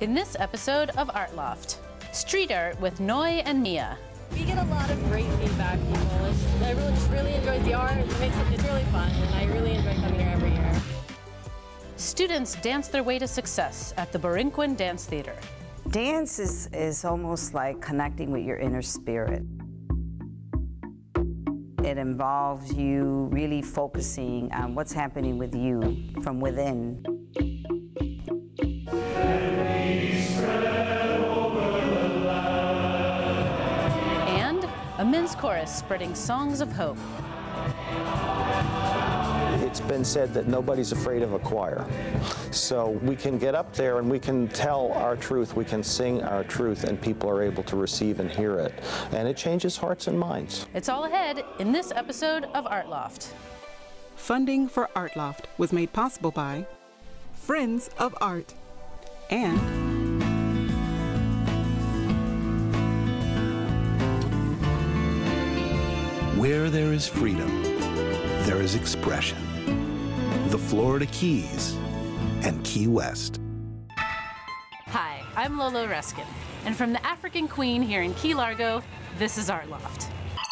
In this episode of Art Loft, street art with Noi and Mia. We get a lot of great feedback, people. Everyone just really enjoys the art. It's really fun, and I really enjoy coming here every year. Students dance their way to success at the Borinquen Dance Theater. Dance is almost like connecting with your inner spirit. It involves you really focusing on what's happening with you from within. And a men's chorus spreading songs of hope. It's been said that nobody's afraid of a choir. So we can get up there and we can tell our truth, we can sing our truth, and people are able to receive and hear it. And it changes hearts and minds. It's all ahead in this episode of Art Loft. Funding for Art Loft was made possible by Friends of Art and Where there is freedom, there is expression. The Florida Keys and Key West. Hi, I'm Lolo Reskin, and from the African Queen here in Key Largo, this is Art Loft.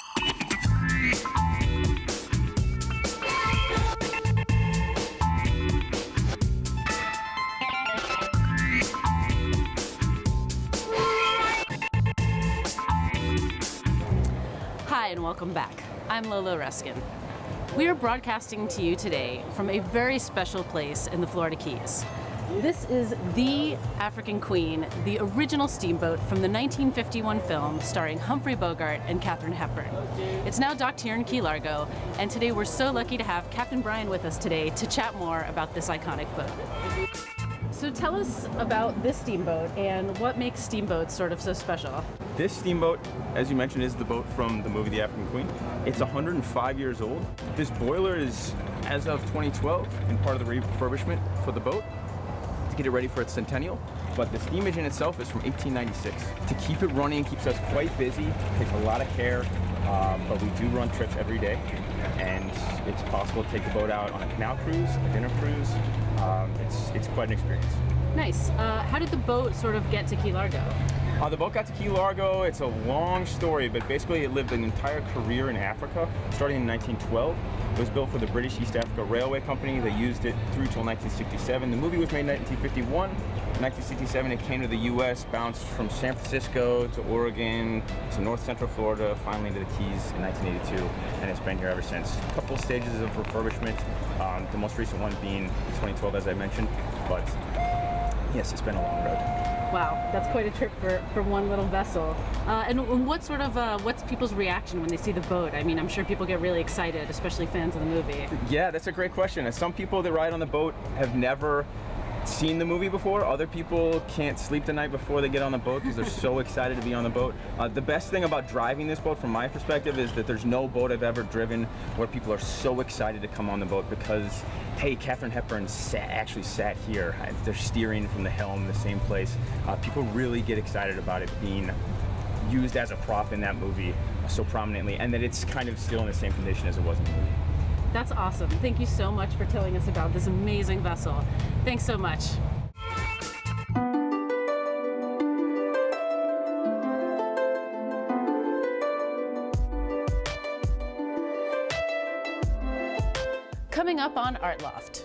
Hi, and welcome back. I'm Lolo Reskin. We are broadcasting to you today from a very special place in the Florida Keys. This is the African Queen, the original steamboat from the 1951 film starring Humphrey Bogart and Katharine Hepburn. It's now docked here in Key Largo, and today we're so lucky to have Captain Brian with us today to chat more about this iconic boat. So tell us about this steamboat and what makes steamboats sort of so special. This steamboat, as you mentioned, is the boat from the movie The African Queen. It's 105 years old. This boiler is, as of 2012, in part of the refurbishment for the boat to get it ready for its centennial. But the steam engine itself is from 1896. To keep it running keeps us quite busy, takes a lot of care, but we do run trips every day. And it's possible to take the boat out on a canal cruise, a dinner cruise. It's quite an experience. Nice. How did the boat sort of get to Key Largo? The boat got to Key Largo. It's a long story, but basically it lived an entire career in Africa, starting in 1912. It was built for the British East Africa Railway Company. They used it through till 1967. The movie was made in 1951. In 1967, it came to the U.S., bounced from San Francisco to Oregon to north central Florida, finally to the Keys in 1982, and it's been here ever since. A couple stages of refurbishment, the most recent one being 2012, as I mentioned, but yes, it's been a long road. Wow, that's quite a trip for one little vessel. And what sort of, what's people's reaction when they see the boat? I mean, I'm sure people get really excited, especially fans of the movie. Yeah, that's a great question. Some people that ride on the boat have never seen the movie before. Other people can't sleep the night before they get on the boat because they're so excited to be on the boat. The best thing about driving this boat, from my perspective, is that there's no boat I've ever driven where people are so excited to come on the boat because, hey, Katharine Hepburn actually sat here. They're steering from the helm, the same place. People really get excited about it being used as a prop in that movie so prominently, and that it's kind of still in the same condition as it was in the movie. That's awesome. Thank you so much for telling us about this amazing vessel. Thanks so much. Coming up on Art Loft.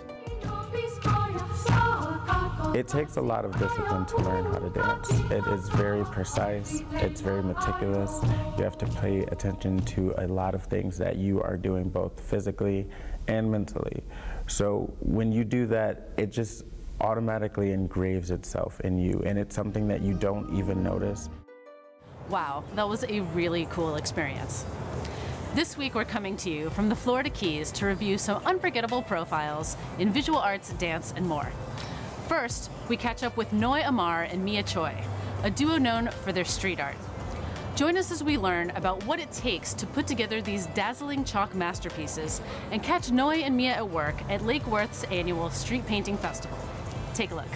It takes a lot of discipline to learn how to dance. It is very precise, it's very meticulous. You have to pay attention to a lot of things that you are doing both physically and mentally. So when you do that, it just automatically engraves itself in you, and it's something that you don't even notice. Wow, that was a really cool experience. This week we're coming to you from the Florida Keys to review some unforgettable profiles in visual arts, dance, and more. First, we catch up with Noi Amar and Mia Choi, a duo known for their street art. Join us as we learn about what it takes to put together these dazzling chalk masterpieces and catch Noi and Mia at work at Lake Worth's annual Street Painting Festival. Take a look.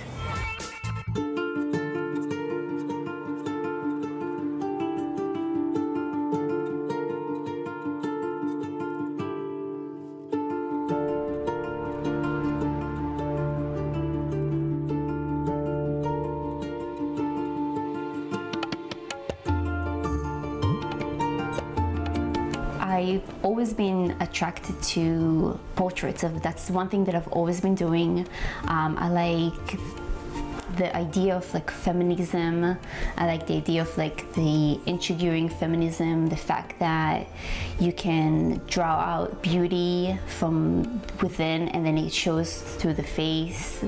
I've always been attracted to portraits. That's one thing that I've always been doing. I like the idea of like feminism. I like the idea of like the intriguing feminism, the fact that you can draw out beauty from within and then it shows through the face.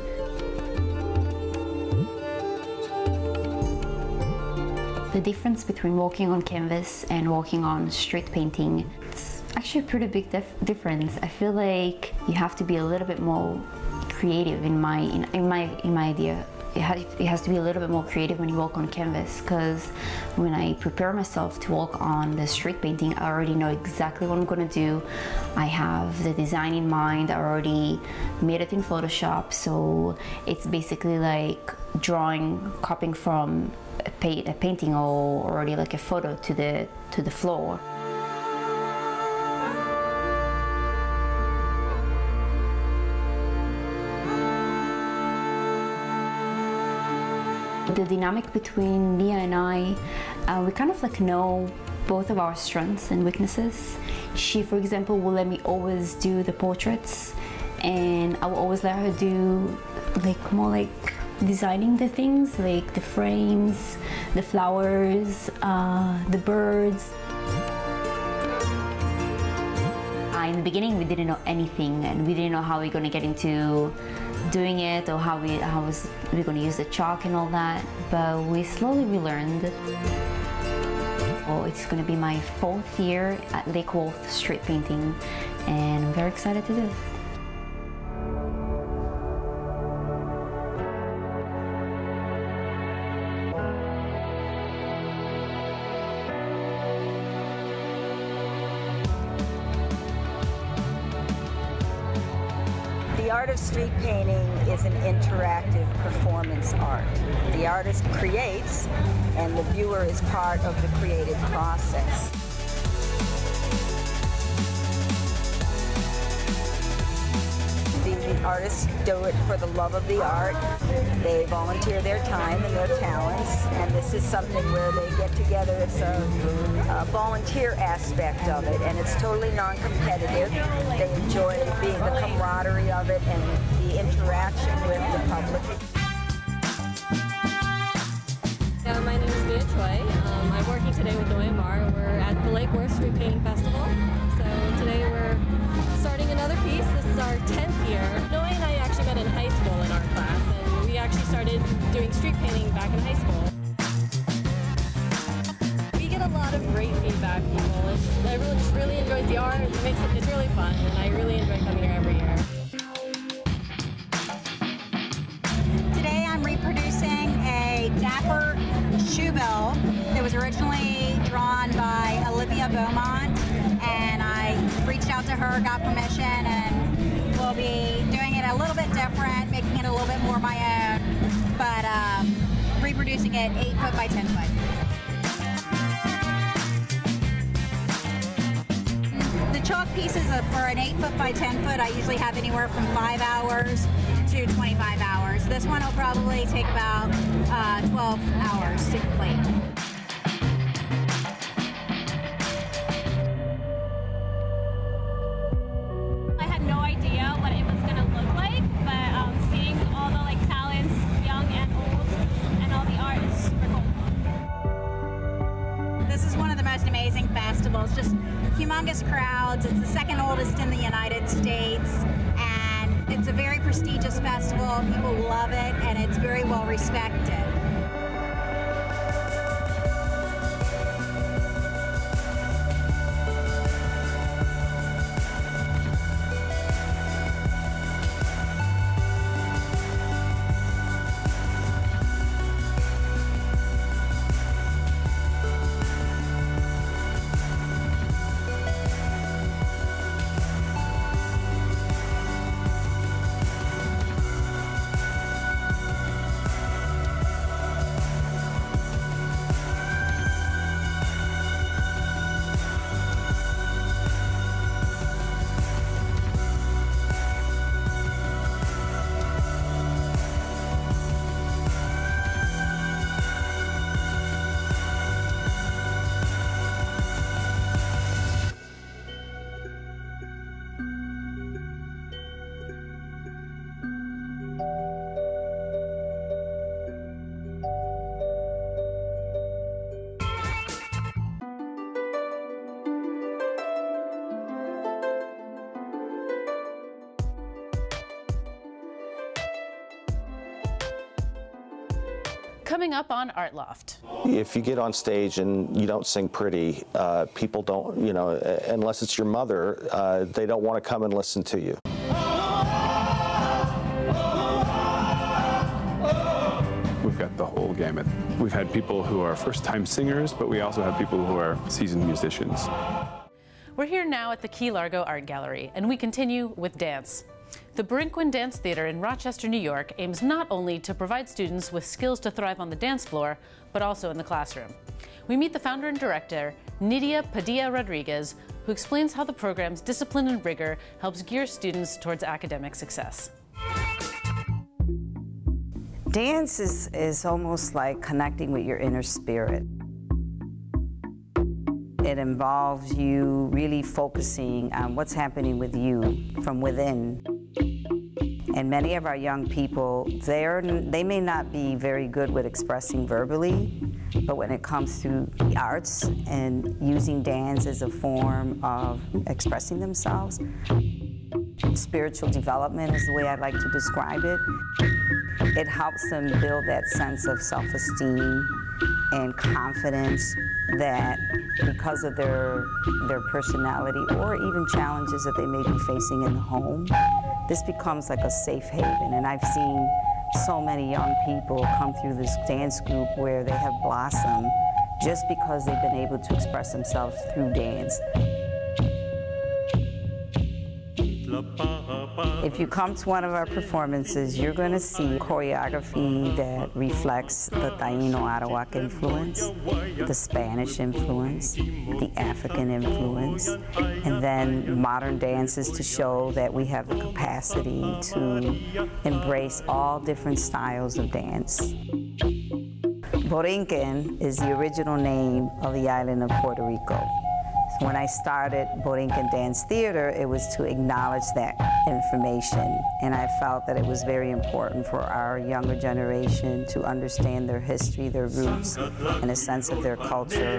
The difference between working on canvas and working on street painting, it's actually a pretty big difference. I feel like you have to be a little bit more creative in my idea. It has to be a little bit more creative when you work on canvas, because when I prepare myself to work on the street painting, I already know exactly what I'm going to do. I have the design in mind. I already made it in Photoshop, so it's basically like copying from a painting or already like a photo to the floor. The dynamic between Mia and I, we kind of like know both of our strengths and weaknesses. She, for example, will let me always do the portraits, and I will always let her do like more like designing the things, like the frames, the flowers, the birds. In the beginning, we didn't know anything, and we didn't know how we're going to get into doing it or how we're going to use the chalk and all that, but we learned. Oh, it's going to be my 4th year at Lake Worth street painting, and I'm very excited to do it. The art of street painting is an interactive performance art. The artist creates, and the viewer is part of the creative process. The artists do it for the love of the art. They volunteer their time and their talents, and this is something where they get together. It's a volunteer aspect of it, and it's totally non-competitive. They enjoy being the camaraderie of it and the interaction with the public. My name is Mia Choi. I'm working today with Noah Mar. We're at the Lake Worth Street Painting Festival. So today we're starting another piece. This is our 10th year. Noah and I actually met in high school in art class, and we actually started doing street painting back in high school. We get a lot of great feedback, people. Everyone just really enjoys the art. It's really fun, and I really enjoy coming here every year. Today I'm reproducing a dapper shoe bill that was originally drawn by Olivia Beaumont, and I reached out to her, got permission, and we'll be doing it a little bit different, making it a little bit more my own, but reproducing it 8 foot by 10 foot. The chalk pieces for an 8 foot by 10 foot, I usually have anywhere from 5 hours to 25 hours. This one will probably take about 12 hours to complete. I had no idea what it was going to look like, but seeing all the talents, young and old, and all the art is super cool. This is one of the most amazing festivals, just humongous crowds. It's the 2nd oldest in the United States, and it's a very prestigious festival. People love it, and it's very well respected. Coming up on Art Loft. If you get on stage and you don't sing pretty, people don't, you know, unless it's your mother, they don't want to come and listen to you. We've got the whole gamut. We've had people who are first-time singers, but we also have people who are seasoned musicians. We're here now at the Key Largo Art Gallery, and we continue with dance. The Brinquin Dance Theater in Rochester, New York aims not only to provide students with skills to thrive on the dance floor, but also in the classroom. We meet the founder and director, Nidia Padilla Rodriguez, who explains how the program's discipline and rigor helps gear students towards academic success. Dance is almost like connecting with your inner spirit. It involves you really focusing on what's happening with you from within. And many of our young people, they may not be very good with expressing verbally, but when it comes to the arts and using dance as a form of expressing themselves, spiritual development is the way I'd like to describe it. It helps them build that sense of self-esteem and confidence that because of their personality or even challenges that they may be facing in the home, this becomes like a safe haven. And I've seen so many young people come through this dance group where they have blossomed just because they've been able to express themselves through dance. If you come to one of our performances, you're going to see choreography that reflects the Taino Arawak influence, the Spanish influence, the African influence, and then modern dances to show that we have the capacity to embrace all different styles of dance. Borinquen is the original name of the island of Puerto Rico. So when I started Borinquen Dance Theater, it was to acknowledge that information. And I felt that it was very important for our younger generation to understand their history, their roots, and a sense of their culture.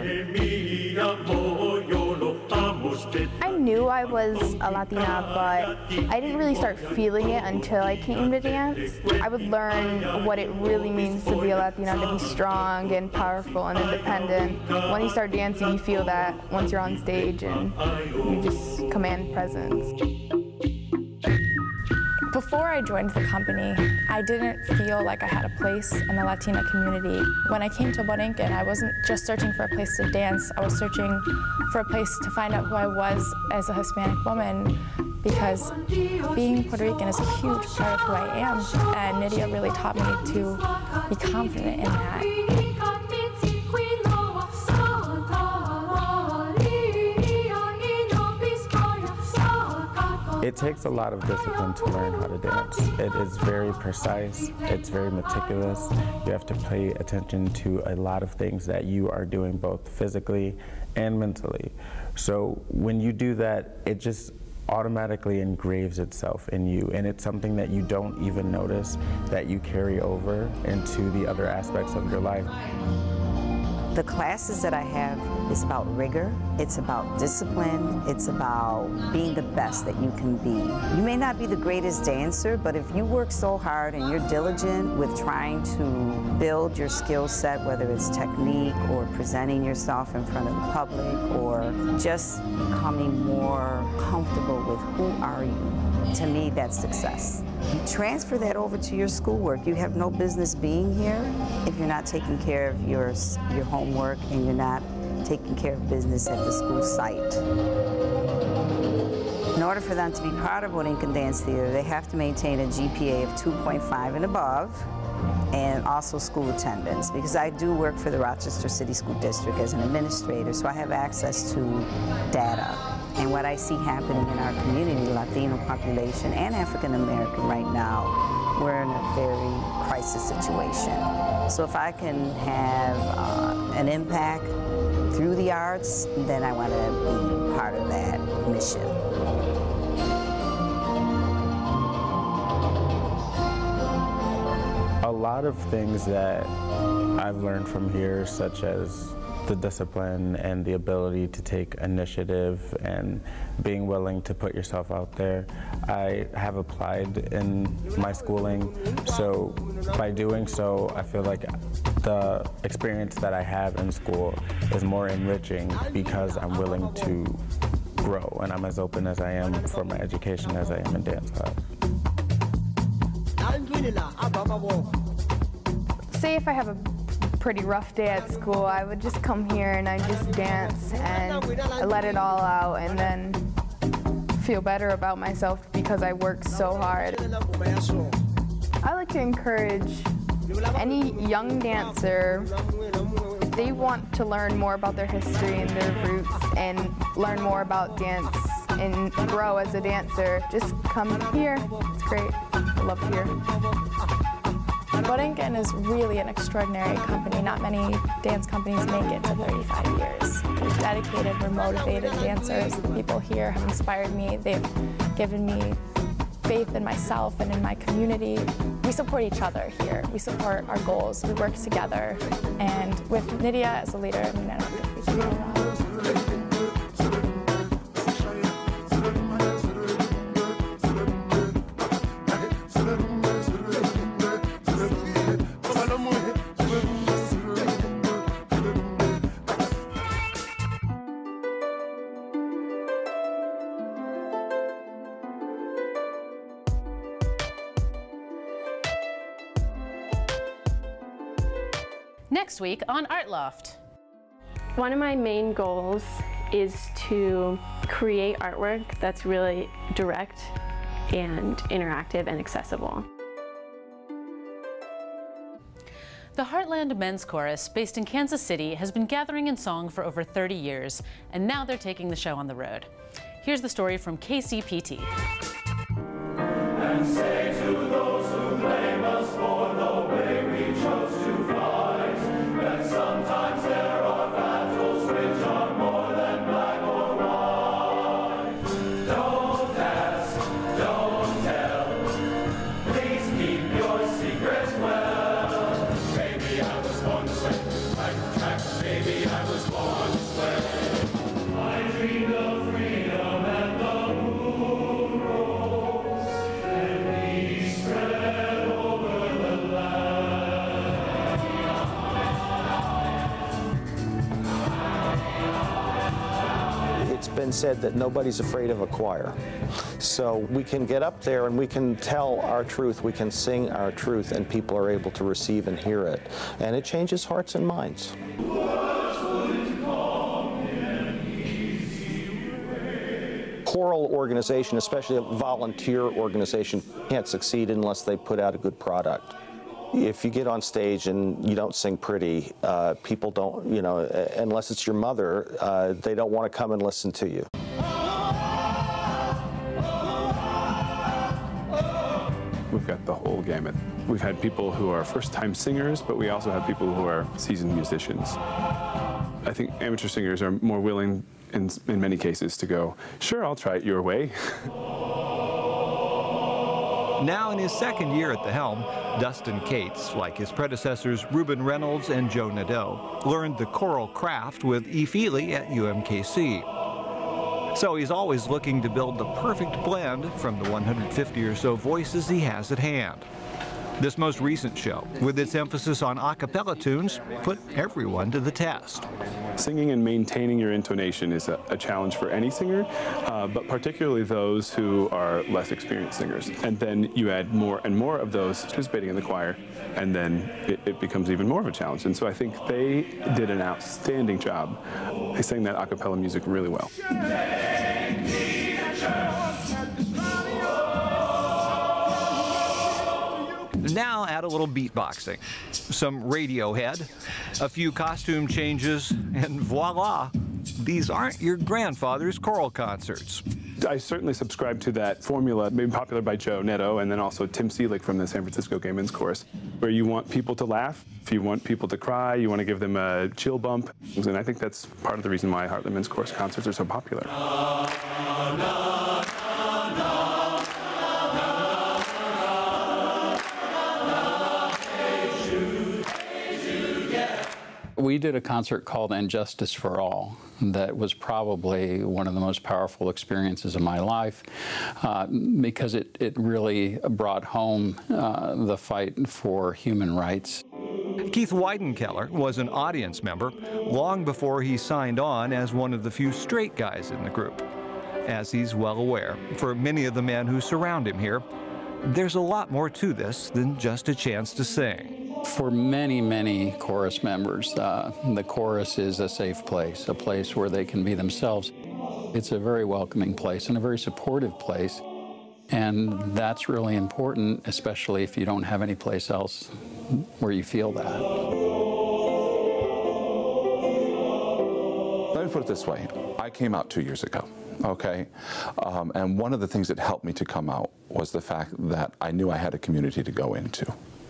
I knew I was a Latina, but I didn't really start feeling it until I came to dance. I would learn what it really means to be a Latina, to be strong and powerful and independent. When you start dancing, you feel that once you're on stage and you just command presence. Before I joined the company, I didn't feel like I had a place in the Latina community. When I came to Borinquen, I wasn't just searching for a place to dance, I was searching for a place to find out who I was as a Hispanic woman, because being Puerto Rican is a huge part of who I am, and Nidia really taught me to be confident in that. It takes a lot of discipline to learn how to dance. It is very precise, it's very meticulous. You have to pay attention to a lot of things that you are doing both physically and mentally. So when you do that, it just automatically engraves itself in you, and it's something that you don't even notice that you carry over into the other aspects of your life. The classes that I have is about rigor, it's about discipline, it's about being the best that you can be. You may not be the greatest dancer, but if you work so hard and you're diligent with trying to build your skill set, whether it's technique or presenting yourself in front of the public or just becoming more comfortable with who are you, to me that's success. You transfer that over to your schoolwork. You have no business being here if you're not taking care of your homework and you're not taking care of business at the school site. In order for them to be part of Borinquen Dance Theater, they have to maintain a GPA of 2.5 and above, and also school attendance, because I do work for the Rochester City School District as an administrator, so I have access to data. And what I see happening in our community, Latino population and African American right now, we're in a very crisis situation. So if I can have an impact through the arts, then I want to be part of that mission. A lot of things that I've learned from here, such as the discipline and the ability to take initiative and being willing to put yourself out there, I have applied in my schooling. So by doing so, I feel like The experience that I have in school is more enriching because I'm willing to grow, and I'm as open as I am for my education as I am in dance class. Say if I have a pretty rough day at school, I would just come here and I just dance and I let it all out and then feel better about myself because I worked so hard. I like to encourage any young dancer, if they want to learn more about their history and their roots and learn more about dance and grow as a dancer, just come here. It's great. I love it here. Borinquen is really an extraordinary company. Not many dance companies make it to 35 years. We're dedicated, we're motivated dancers. The people here have inspired me. They've given me faith in myself and in my community. We support each other here. We support our goals. We work together. And with Nydia as a leader, I mean, I don't think we can go wrong. Next week on Art Loft. One of my main goals is to create artwork that's really direct and interactive and accessible. The Heartland Men's Chorus, based in Kansas City, has been gathering in song for over 30 years, and now they're taking the show on the road. Here's the story from KCPT. And say to those who blame us for the way we chose to fight, that sometimes there are battles which are more than black or white. Don't ask, don't tell, please keep your secrets well. Maybe I was born this way, right track, maybe I was born this way. I dreamed of freedom and the moon rose, and peace spread over the land. It's been said that nobody's afraid of a choir. So we can get up there and we can tell our truth, we can sing our truth, and people are able to receive and hear it. And it changes hearts and minds. Choral organization, especially a volunteer organization, can't succeed unless they put out a good product. If you get on stage and you don't sing pretty, people don't, you know, unless it's your mother, they don't want to come and listen to you. We've got the whole gamut. We've had people who are first-time singers, but we also have people who are seasoned musicians. I think amateur singers are more willing, in many cases, to go, sure, I'll try it your way. Now in his second year at the helm, Dustin Cates, like his predecessors Reuben Reynolds and Joe Nadeau, learned the choral craft with E. Feely at UMKC. So he's always looking to build the perfect blend from the 150 or so voices he has at hand. This most recent show, with its emphasis on a cappella tunes, put everyone to the test. Singing and maintaining your intonation is a challenge for any singer, but particularly those who are less experienced singers. And then you add more and more of those participating in the choir, and then it becomes even more of a challenge. And so I think they did an outstanding job. They sang that a cappella music really well. Now add a little beatboxing, some Radiohead, a few costume changes, and voila, these aren't your grandfather's choral concerts. I certainly subscribe to that formula made popular by Joe Nadeau and then also Tim Seelig from the San Francisco Gay Men's Chorus, where you want people to laugh, if you want people to cry, you want to give them a chill bump. And I think that's part of the reason why Heartland Men's Chorus concerts are so popular. We did a concert called And Justice for All that was probably one of the most powerful experiences of my life because it really brought home the fight for human rights. Keith Weidenkeller was an audience member long before he signed on as one of the few straight guys in the group. As he's well aware, for many of the men who surround him here, there's a lot more to this than just a chance to sing. For many, many chorus members, the chorus is a safe place, a place where they can be themselves. It's a very welcoming place and a very supportive place. And that's really important, especially if you don't have any place else where you feel that. Let me put it this way. I came out 2 years ago, okay? And one of the things that helped me to come out was the fact that I knew I had a community to go into.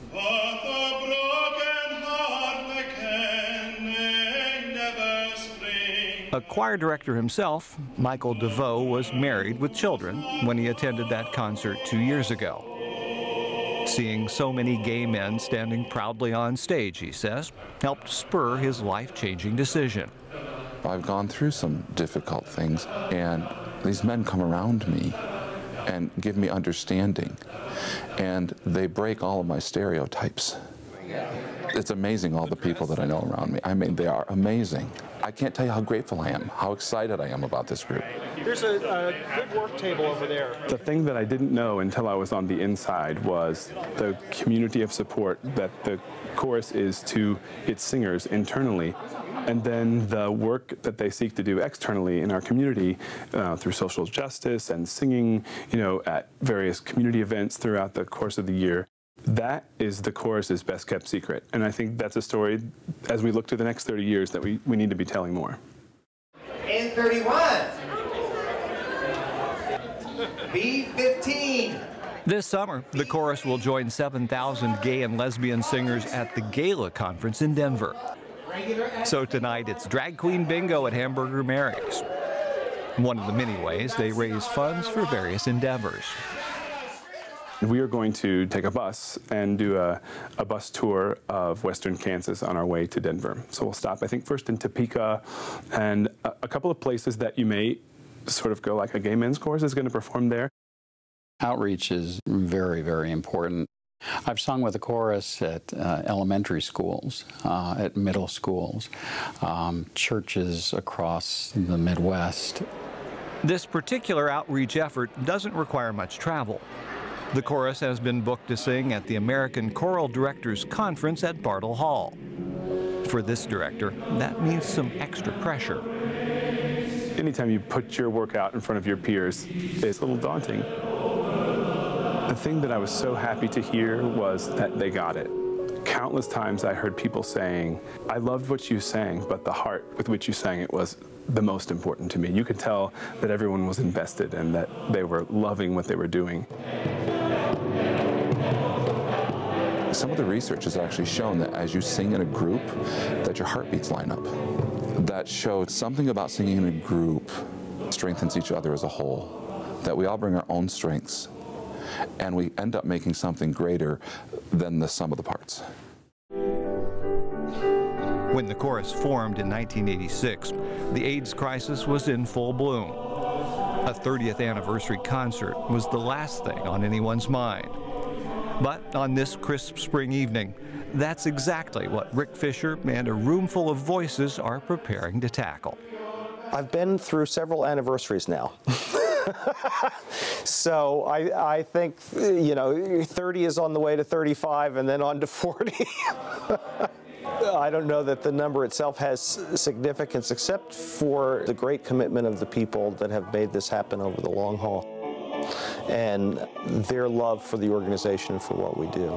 A choir director himself, Michael DeVoe was married with children when he attended that concert 2 years ago. Seeing so many gay men standing proudly on stage, he says, helped spur his life-changing decision. I've gone through some difficult things, and these men come around me and give me understanding, and they break all of my stereotypes. It's amazing, all the people that I know around me. I mean, they are amazing. I can't tell you how grateful I am, how excited I am about this group. There's a good work table over there. The thing that I didn't know until I was on the inside was the community of support that the chorus is to its singers internally, and then the work that they seek to do externally in our community through social justice and singing, at various community events throughout the course of the year. That is the chorus's best kept secret. And I think that's a story, as we look to the next 30 years, that we need to be telling more. In 31, B15. This summer, the chorus will join 7,000 gay and lesbian singers at the Gala Conference in Denver. So tonight, it's Drag Queen Bingo at Hamburger Mary's. One of the many ways they raise funds for various endeavors. We are going to take a bus and do a bus tour of Western Kansas on our way to Denver. So we'll stop, I think, first in Topeka and a couple of places that you may sort of go, like a gay men's chorus is going to perform there. Outreach is very, very important. I've sung with a chorus at elementary schools, at middle schools, churches across the Midwest. This particular outreach effort doesn't require much travel. The chorus has been booked to sing at the American Choral Directors Conference at Bartle Hall. For this director, that means some extra pressure. Anytime you put your work out in front of your peers, it's a little daunting. The thing that I was so happy to hear was that they got it. Countless times I heard people saying, I loved what you sang, but the heart with which you sang it was the most important to me. You could tell that everyone was invested and that they were loving what they were doing. Some of the research has actually shown that as you sing in a group, that your heartbeats line up. That shows something about singing in a group strengthens each other as a whole, that we all bring our own strengths, and we end up making something greater than the sum of the parts. When the chorus formed in 1986, the AIDS crisis was in full bloom. A 30th anniversary concert was the last thing on anyone's mind. But on this crisp spring evening, that's exactly what Rick Fisher and a room full of voices are preparing to tackle. I've been through several anniversaries now. So I think, 30 is on the way to 35 and then on to 40. I don't know that the number itself has significance except for the great commitment of the people that have made this happen over the long haul and their love for the organization and for what we do.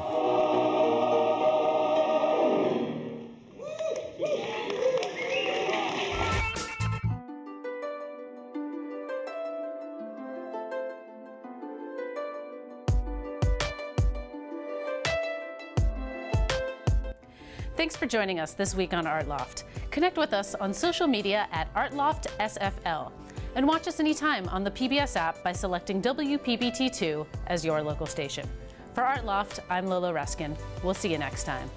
Thanks for joining us this week on Art Loft. Connect with us on social media at Art Loft SFL. And watch us anytime on the PBS app by selecting WPBT2 as your local station. For Art Loft, I'm Lolo Reskin. We'll see you next time.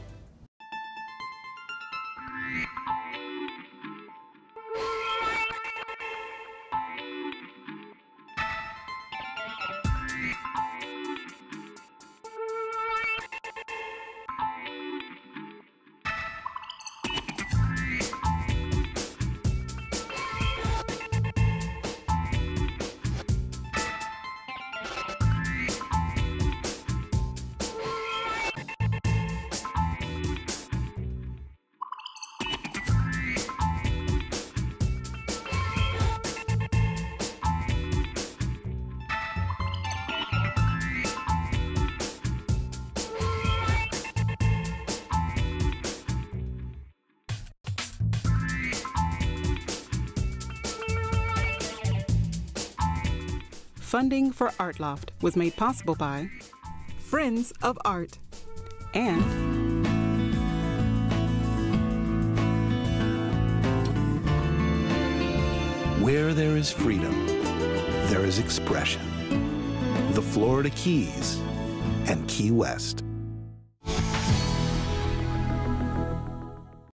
Funding for Art Loft was made possible by Friends of Art and where there is freedom, there is expression. The Florida Keys and Key West.